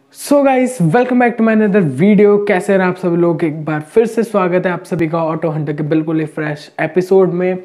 So guys welcome back to my another video. कैसे हैं आप सभी लोग? एक बार फिर से स्वागत है आप सभी का ऑटो हंटर के बिल्कुल ही फ्रेश एपिसोड में।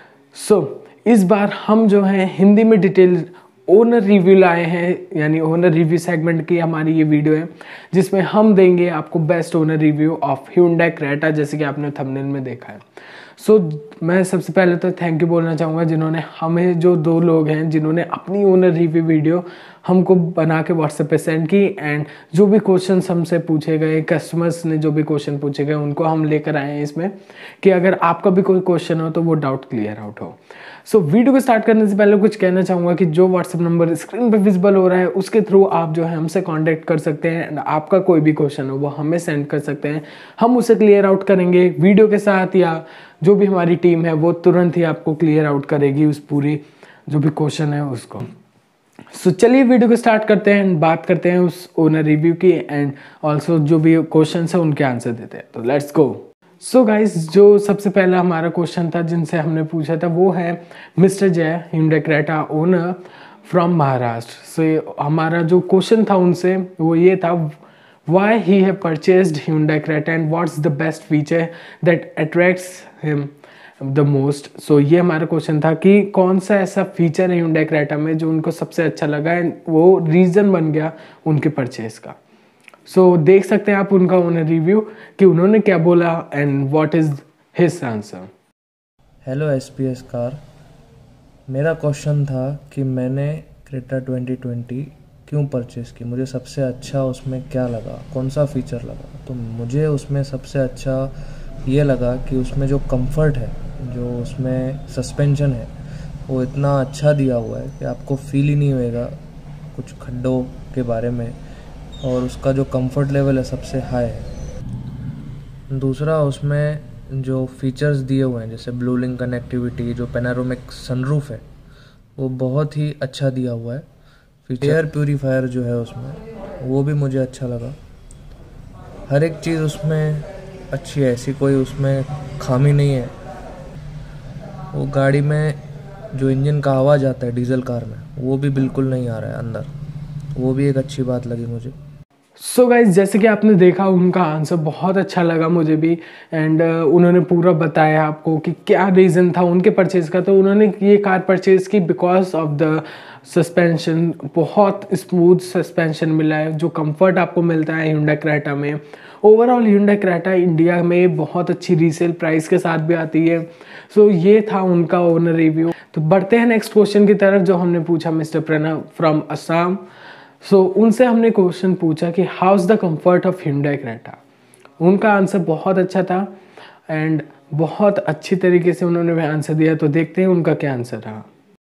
इस बार हम जो हैं हिंदी में डिटेल ओनर रिव्यू लाए हैं, यानी ओनर रिव्यू सेगमेंट की हमारी ये वीडियो है जिसमें हम देंगे आपको best owner review of Hyundai Creta, जैसे कि आपने थंबनेल में देखा है। मैं सबसे पहले तो थैंक यू बोलना चाहूँगा जिन्होंने हमें, जो दो लोग हैं जिन्होंने अपनी ओनर रिव्यू वीडियो हमको बना के व्हाट्सएप पे सेंड की, एंड जो भी क्वेश्चंस हमसे पूछे गए, कस्टमर्स ने जो भी क्वेश्चन पूछे गए उनको हम लेकर आए हैं इसमें, कि अगर आपका भी कोई क्वेश्चन हो तो वो डाउट क्लियर आउट हो। वीडियो को स्टार्ट करने से पहले कुछ कहना चाहूँगा कि जो व्हाट्सएप नंबर स्क्रीन पर विजिबल हो रहा है उसके थ्रू आप जो है हमसे कॉन्टैक्ट कर सकते हैं, एंड आपका कोई भी क्वेश्चन हो वो हमें सेंड कर सकते हैं, हम उसे क्लियर आउट करेंगे वीडियो के साथ, या जो भी हमारी टीम है वो तुरंत ही आपको क्लियर आउट करेगी उस पूरी जो भी क्वेश्चन है उसको। चलिए वीडियो को स्टार्ट करते हैं, बात करते हैं उस ओनर रिव्यू की, एंड ऑल्सो जो भी क्वेश्चन है उनके आंसर देते हैं। तो लेट्स गो। गाइस, जो सबसे पहला हमारा क्वेश्चन था जिनसे हमने पूछा था वो है mister Jai, Hyundai Creta owner from Maharashtra. हमारा जो क्वेश्चन था उनसे वो ये था, why he have purchased Hyundai Creta and what's the best feature that attracts him the most। ये हमारा क्वेश्चन था कि कौन सा ऐसा फीचर है Hyundai Creta में जो उनको सबसे अच्छा लगा, एंड वो रीज़न बन गया उनके परचेज का। देख सकते हैं आप उनका ओनर रिव्यू कि उन्होंने क्या बोला and what is his answer. Hello SPS car, मेरा क्वेश्चन था कि मैंने क्रेटा 2020 क्यों परचेज़ की, मुझे सबसे अच्छा उसमें क्या लगा, कौन सा फ़ीचर लगा। तो मुझे उसमें सबसे अच्छा ये लगा कि उसमें जो कंफर्ट है, जो उसमें सस्पेंशन है वो इतना अच्छा दिया हुआ है कि आपको फील ही नहीं होएगा कुछ खड्डों के बारे में, और उसका जो कंफर्ट लेवल है सबसे हाई है। दूसरा, उसमें जो फीचर्स दिए हुए हैं जैसे ब्लू लिंक कनेक्टिविटी, जो पैनोरामिक सनरूफ है वो बहुत ही अच्छा दिया हुआ है। एयर प्यूरीफायर जो है उसमें वो भी मुझे अच्छा लगा। हर एक चीज़ उसमें अच्छी है, ऐसी कोई उसमें खामी नहीं है। वो गाड़ी में जो इंजन का आवाज़ आता है डीजल कार में वो भी बिल्कुल नहीं आ रहा है अंदर, वो भी एक अच्छी बात लगी मुझे। गाइज, जैसे कि आपने देखा उनका आंसर बहुत अच्छा लगा मुझे भी, एंड उन्होंने पूरा बताया आपको कि क्या रीज़न था उनके परचेज़ का। तो उन्होंने ये कार परचेज़ की बिकॉज ऑफ द सस्पेंशन, बहुत स्मूथ सस्पेंशन मिला है, जो कंफर्ट आपको मिलता है Hyundai Creta में। ओवरऑल Hyundai Creta इंडिया में बहुत अच्छी रीसेल प्राइस के साथ भी आती है। ये था उनका ओनर रिव्यू। तो बढ़ते हैं नेक्स्ट क्वेश्चन की तरफ जो हमने पूछा मिस्टर प्रणव फ्रॉम असम। उनसे हमने क्वेश्चन पूछा कि how is the comfort of Hyundai Creta। उनका आंसर बहुत अच्छा था एंड बहुत अच्छी तरीके से उन्होंने आंसर दिया। तो देखते हैं उनका क्या आंसर रहा।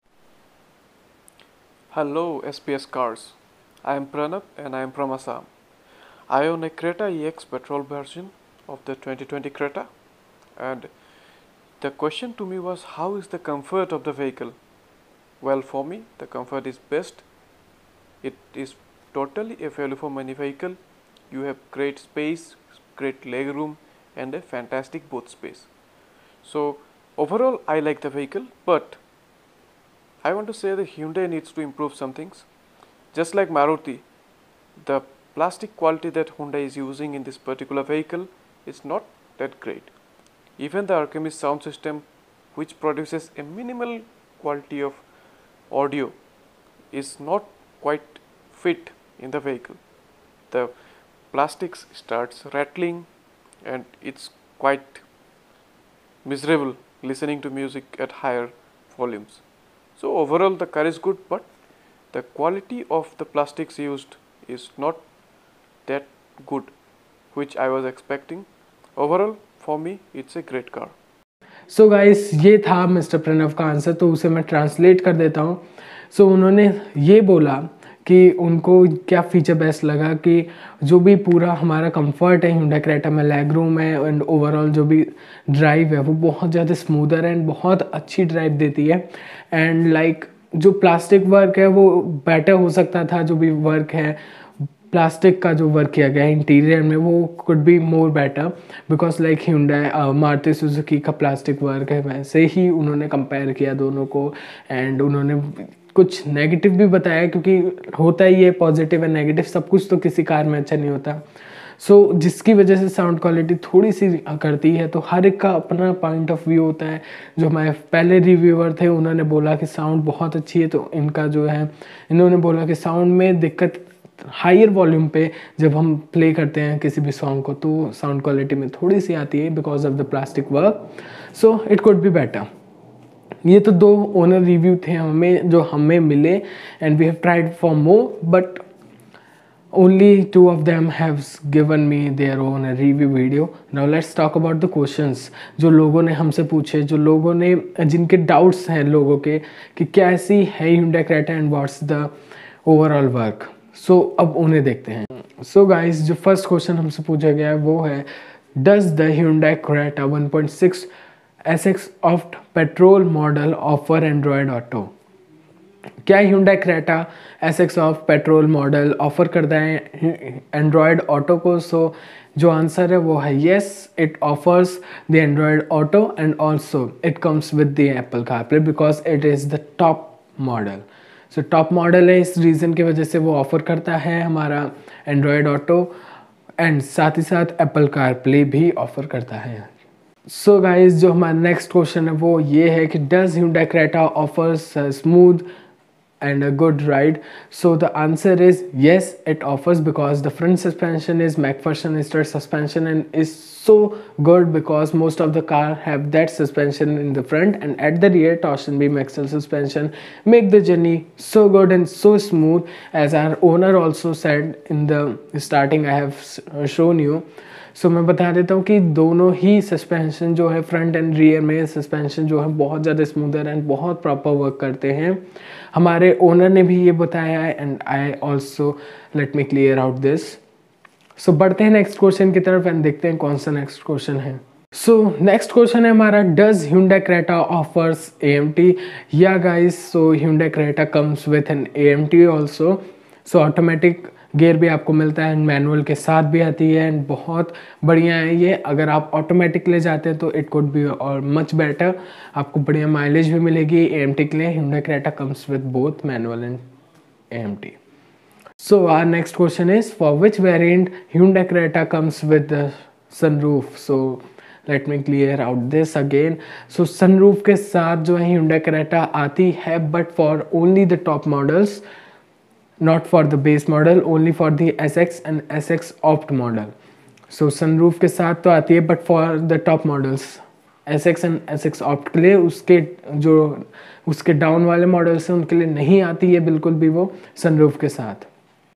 Hello SPS Cars, I am Pranav and I am from Assam. I own a Creta EX petrol version of the 2020 Creta, and the question to me was, how is the comfort of the vehicle? Well, for me the comfort is best. It is totally a value for money vehicle. You have great space, great leg room and a fantastic boot space. So overall I like the vehicle, but I want to say that Hyundai needs to improve some things. Just like Maruti, the plastic quality that Hyundai is using in this particular vehicle is not that great. Even the Archemist sound system, which produces a minimal quality of audio, is not quite fit in the vehicle. The plastics starts rattling and it's quite miserable listening to music at higher volumes. So overall the car is good, but the quality of the plastics used is not that good, which I was expecting. Overall for me it's a great car. Guys, ये था mister Pranav का answer, तो उसे मैं translate कर देता हूँ। उन्होंने ये बोला कि उनको क्या फ़ीचर बेस्ट लगा, कि जो भी पूरा हमारा कंफर्ट है Hyundai Creta में, लेग रूम है एंड ओवरऑल जो भी ड्राइव है वो बहुत ज़्यादा स्मूदर एंड बहुत अच्छी ड्राइव देती है। एंड लाइक जो प्लास्टिक वर्क है वो बेटर हो सकता था, जो भी वर्क है प्लास्टिक का जो वर्क किया गया है इंटीरियर में वो could be more better, because like Hyundai Maruti Suzuki का प्लास्टिक वर्क है, वैसे ही उन्होंने कंपेयर किया दोनों को, एंड उन्होंने कुछ नेगेटिव भी बताया, क्योंकि होता ही है पॉजिटिव एंड नेगेटिव, सब कुछ तो किसी कार में अच्छा नहीं होता। सो जिसकी वजह से साउंड क्वालिटी थोड़ी सी करती है। तो हर एक का अपना पॉइंट ऑफ व्यू होता है। जो हमारे पहले रिव्यूअर थे उन्होंने बोला कि साउंड बहुत अच्छी है, तो इनका जो है इन्होंने बोला कि साउंड में दिक्कत हायर वॉल्यूम पे जब हम प्ले करते हैं किसी भी सॉन्ग को तो साउंड क्वालिटी में थोड़ी सी आती है because of the plastic work, so it could be better. ये तो 2 ओनर रिव्यू थे हमें मिले and we have tried for more, but only 2 of them have given me their own review video. Now let's talk about the questions जो लोगों ने हमसे पूछे, जो लोगों ने जिनके डाउट्स हैं लोगों के कि कैसी है Hyundai Creta and what's the overall work. So अब उन्हें देखते हैं। So guys, जो फर्स्ट क्वेश्चन हमसे पूछा गया है वो है Does the Hyundai Creta 1.6 SX Opt petrol model offer Android Auto? क्या Hyundai Creta SX Opt petrol model offer करता है एंड्रॉयड ऑटो को? सो जो आंसर है वो है yes, it offers the Android auto and also it comes with the Apple CarPlay because it is the top model. So top model है, इस reason की वजह से वो ऑफर करता है हमारा एंड्रॉयड ऑटो एंड साथ ही साथ एप्पल कारप्ले भी ऑफर करता है। सो गाइज जो हमारा नेक्स्ट क्वेश्चन है वो ये है कि does Hyundai Creta offers smooth and a good ride? So the answer is yes, it offers because the front suspension is McPherson stud suspension and is so good because most of the car have that suspension in the front, and at the rear torsion beam axle suspension make the journey so good and so smooth. As our owner also said in the starting I have shown you. So मैं बता देता हूँ कि दोनों ही suspension जो है front and rear में suspension जो है बहुत ज़्यादा स्मूदर एंड बहुत प्रॉपर वर्क करते हैं। हमारे ओनर ने भी ये बताया है and I also let me clear out this. So बढ़ते हैं नेक्स्ट क्वेश्चन की तरफ एंड देखते हैं कौन सा नेक्स्ट क्वेश्चन है। सो नेक्स्ट क्वेश्चन है हमारा does Hyundai Creta offers AMT? या guys, so Hyundai Creta comes with an AMT also. So automatic gear भी आपको मिलता है एंड मैनुअल के साथ भी आती है एंड बहुत बढ़िया है ये। अगर आप ऑटोमेटिक ले जाते हैं तो इट कुड बी और मच बेटर, आपको बढ़िया माइलेज भी मिलेगी। AMT के लिए Hyundai Creta comes with both manual and AMT। So our next question is for which variant Hyundai Creta comes with sunroof? So let me clear out this again. So sunroof के साथ जो है Hyundai Creta आती है but for only the top models, not for the base model, only for the SX and SX Opt model. So sunroof के साथ तो आती है but for the top models SX and SX Opt के लिए, उसके जो उसके डाउन वाले मॉडल्स हैं उनके लिए नहीं आती है बिल्कुल भी वो sunroof के साथ।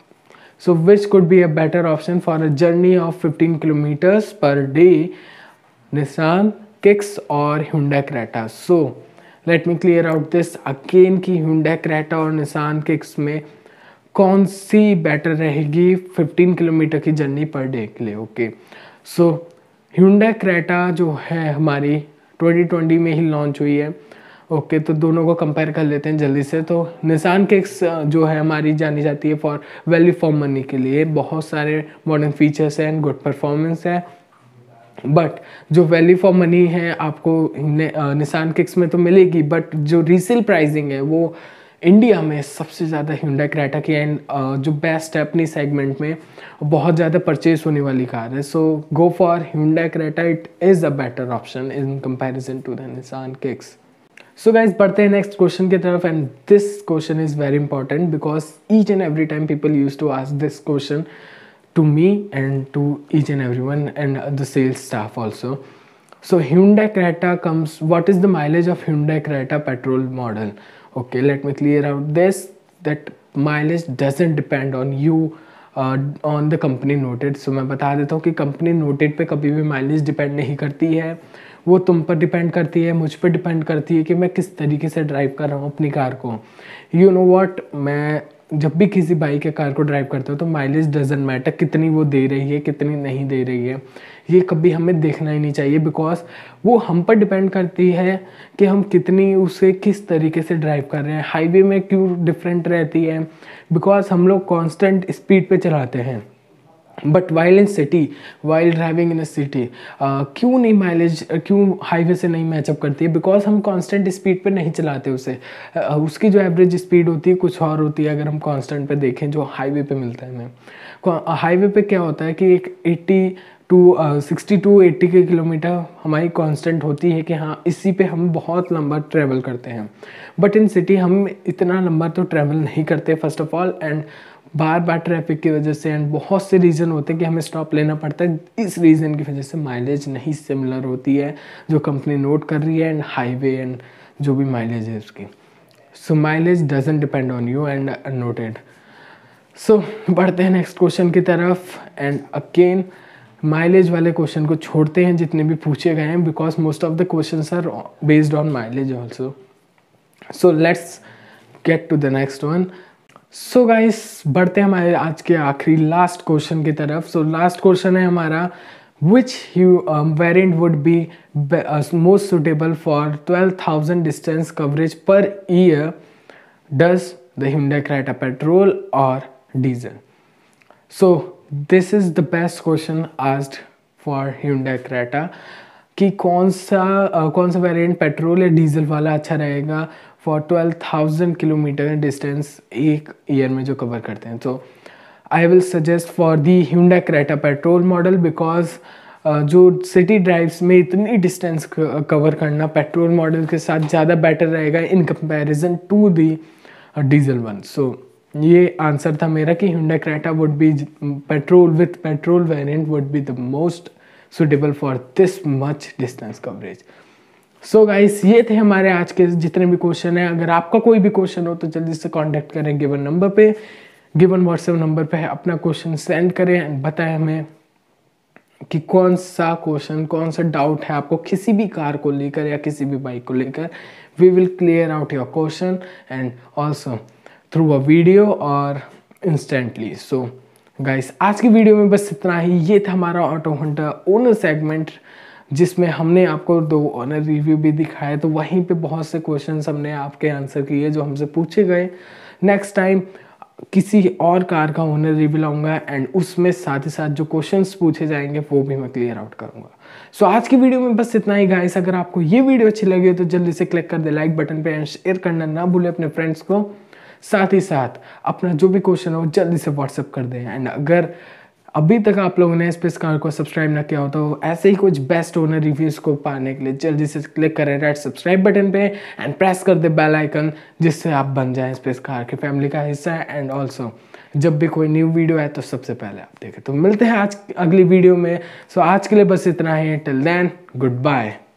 So which could be a better option for a journey of 15 kilometers per day, Nissan Kicks और Hyundai Creta? So let me clear out this again कि Hyundai Creta और Nissan Kicks में कौन सी बेटर रहेगी 15 kilometre की journey per day के लिए? Okay, सो Hyundai Creta जो है हमारी 2020 में ही लॉन्च हुई है। ओके, तो दोनों को कंपेयर कर लेते हैं जल्दी से। तो Nissan Kicks जो है हमारी जानी जाती है फॉर वैल्यू फॉर मनी के लिए, बहुत सारे मॉडर्न फीचर्स हैं एंड गुड परफॉर्मेंस है। बट जो वैल्यू फॉर मनी है आपको Nissan Kicks में तो मिलेगी, बट जो रीसेल प्राइसिंग है वो इंडिया में सबसे ज़्यादा Hyundai Creta की एंड जो बेस्ट है अपनी सेगमेंट में, बहुत ज़्यादा परचेज होने वाली कार है। So go for Hyundai Creta, it is a better option in comparison to the Nissan Kicks। So guys बढ़ते हैं नेक्स्ट क्वेश्चन की तरफ and this question is very important because each and every time people use to ask this question to me and to each and everyone and the sales staff also. So Hyundai Creta comes, what is the mileage of Hyundai Creta petrol model? Okay, let me clear out this, that mileage doesn't depend on you on the company noted. So मैं बता देता हूँ कि company noted पे कभी भी mileage depend नहीं करती है, वो तुम पर डिपेंड करती है, मुझ पर डिपेंड करती है कि मैं किस तरीके से ड्राइव कर रहा हूँ अपनी कार को। यू नो व्हाट, मैं जब भी किसी बाइक या कार को ड्राइव करता हूँ तो माइलेज डजंट मैटर कितनी वो दे रही है कितनी नहीं दे रही है, ये कभी हमें देखना ही नहीं चाहिए बिकॉज वो हम पर डिपेंड करती है कि हम कितनी उसे किस तरीके से ड्राइव कर रहे हैं। हाईवे में क्यों डिफरेंट रहती है, बिकॉज हम लोग कांस्टेंट स्पीड पे चलाते हैं but while in city, while driving in a city, क्यों नहीं माइलेज, क्यों हाईवे से नहीं मैचअप करती है? बिकॉज हम कांस्टेंट स्पीड पे नहीं चलाते उसे। उसकी जो एवरेज स्पीड होती है कुछ और होती है अगर हम कांस्टेंट पे देखें जो हाईवे पे मिलता है हमें। हाईवे पे क्या होता है कि एक 60 टू 80 के किलोमीटर हमारी कांस्टेंट होती है कि हाँ इसी पे हम बहुत लंबा ट्रैवल करते हैं। बट इन सिटी हम इतना लंबा तो ट्रैवल नहीं करते फर्स्ट ऑफ ऑल, एंड बार बार ट्रैफिक की वजह से, एंड बहुत से रीज़न होते हैं कि हमें स्टॉप लेना पड़ता है। इस रीज़न की वजह से माइलेज नहीं सिमिलर होती है जो कंपनी नोट कर रही है, एंड हाईवे एंड जो भी माइलेज है उसकी। So mileage doesn't depend on you and noted. So बढ़ते हैं नेक्स्ट क्वेश्चन की तरफ, एंड अगेन माइलेज वाले क्वेश्चन को छोड़ते हैं जितने भी पूछे गए हैं, because most of the questions are based on mileage also. So let's get to the next one. So guys बढ़ते हैं हमारे आज के आखिरी लास्ट क्वेश्चन की तरफ। सो लास्ट क्वेश्चन है हमारा, which variant would be most suitable for 12,000 distance coverage per year? Does the Hyundai Creta petrol or diesel? So this is the best question asked for Hyundai Creta कि कौन सा variant petrol या diesel वाला अच्छा रहेगा for 12,000 kilometre distance एक year में जो कवर करते हैं। तो I will suggest for the Hyundai Creta petrol model, because जो सिटी ड्राइव्स में इतनी डिस्टेंस कवर करना पेट्रोल मॉडल के साथ ज़्यादा बेटर रहेगा in comparison to the diesel one. So ये आंसर था मेरा कि Hyundai Creta would be petrol with petrol variant would be the most suitable for this much distance coverage. So guys ये थे हमारे आज के जितने भी क्वेश्चन हैं। अगर आपका कोई भी क्वेश्चन हो तो जल्दी से कांटेक्ट करें गिवन नंबर पे, गिवन व्हाट्सएप नंबर पे अपना क्वेश्चन सेंड करें एंड बताएं हमें कि कौन सा क्वेश्चन, कौन सा डाउट है आपको किसी भी कार को लेकर या किसी भी बाइक को लेकर। We will clear out your question and also through a video और इंस्टेंटली। सो गाइस आज की वीडियो में बस इतना ही। ये था हमारा ऑटो हंटर ओनर सेगमेंट जिसमें हमने आपको 2 ओनर रिव्यू भी दिखाए, तो वहीं पे बहुत से क्वेश्चंस हमने आपके आंसर किए जो हमसे पूछे गए। नेक्स्ट टाइम किसी और कार का ओनर रिव्यू लाऊंगा एंड उसमें साथ ही साथ जो क्वेश्चंस पूछे जाएंगे वो भी मैं क्लियर आउट करूंगा। सो आज की वीडियो में बस इतना ही गाइस। अगर आपको ये वीडियो अच्छी लगी तो जल्दी से क्लिक कर दे लाइक बटन पे एंड शेयर करना ना भूले अपने फ्रेंड्स को। साथ ही साथ अपना जो भी क्वेश्चन हो जल्दी से व्हाट्सअप कर दें। एंड अगर अभी तक आप लोगों ने स्पेस कार को सब्सक्राइब ना किया हो तो ऐसे ही कुछ बेस्ट ओनर रिव्यूज़ को पाने के लिए जल्दी से क्लिक करें रेड सब्सक्राइब बटन पे एंड प्रेस कर दे बेल आइकन, जिससे आप बन जाएं स्पेस कार की फैमिली का हिस्सा। एंड ऑल्सो जब भी कोई न्यू वीडियो है तो सबसे पहले आप देखें। तो मिलते हैं आज अगली वीडियो में। सो आज के लिए बस इतना ही। Till then good bye.